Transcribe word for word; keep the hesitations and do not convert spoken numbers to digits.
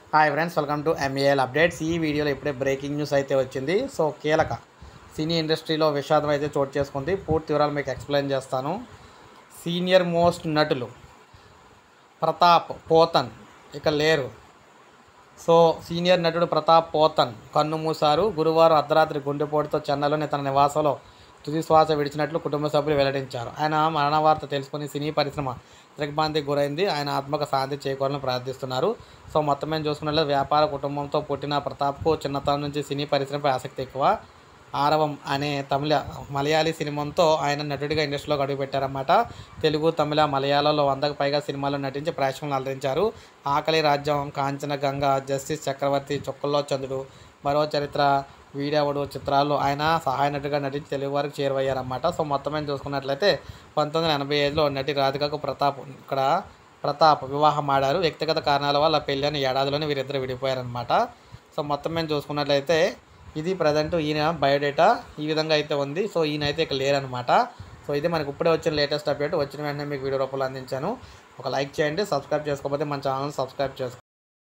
Hi friends, welcome to MAL updates. ఈ వీడియోలో ఇప్పుడే బ్రేకింగ్ న్యూస్ అయితే వచ్చింది. సో కీలక సినీ ఇండస్ట్రీలో విషాదం అయితే చోటు చేసుకుంది. పూర్తి వివరాలు మీకు ఎక్స్ప్లెయిన్ చేస్తాను. సీనియర్ మోస్ట్ నటులు ప్రతాప్ పోతన్ ఇక లేరు. సో సీనియర్ నటుడు ప్రతాప్ పోతన్ కన్నుమూశారు. గురువారం అర్ధరాత్రి గుండెపోటుతో చెన్నైలోని తన నివాసంలో తుది శ్వాస విడిచినట్లు కుటుంబ సభ్యులు వెల్లడించారు. ఆయన మరణ వార్త తెలుసుకుని సినీ పరిశ్రమ దిగ్భ్రాంతికి గురైంది. ఆయన ఆత్మక శాంతి చేకూరాలని ప్రార్థిస్తున్నారు. సో మొత్తం మేము చూసుకున్నట్లయితే వ్యాపార కుటుంబంతో పుట్టిన ప్రతాప్కు చిన్నతనం నుంచి సినీ పరిశ్రమపై ఆసక్తి ఎక్కువ. ఆరవం అనే తమిళ మలయాళీ సినిమాతో ఆయన నటుడిగా ఇండస్ట్రీలోకి అడుగుపెట్టారన్నమాట. తెలుగు, తమిళ, మలయాళంలో వందకు పైగా సినిమాల్లో నటించి ప్రేక్షకులను అలరించారు. ఆకలి రాజ్యం, కాంచన గంగ, జస్టిస్ చక్రవర్తి, చుక్కల్లో చంద్రుడు, మరో చరిత్ర, వీడెవడు చిత్రాల్లో ఆయన సహాయ నటుడిగా నటించి తెలుగు వారికి చేరువయ్యారన్నమాట. సో మొత్తం మేము చూసుకున్నట్లయితే పంతొమ్మిది వందల ఎనభై ఐదులో నటి రాధికకు ప్రతాప్ ఇక్కడ ప్రతాప్ వివాహం ఆడారు. వ్యక్తిగత కారణాల వల్ల పెళ్ళైన ఏడాదిలోనే వీరిద్దరు విడిపోయారనమాట. సో మొత్తం మేము చూసుకున్నట్లయితే ఇది ప్రజెంట్ ఈయన బయోడేటా ఈ విధంగా అయితే ఉంది. సో ఈయన అయితే ఇక్కడ లేరనమాట. సో ఇది మనకి ఇప్పుడే వచ్చిన లేటెస్ట్ అప్డేట్. వచ్చిన వెంటనే మీకు వీడియో రూపంలో అందించాను. ఒక లైక్ చేయండి, సబ్స్క్రైబ్ చేసుకోకపోతే మన ఛానల్ సబ్స్క్రైబ్ చేసుకోండి.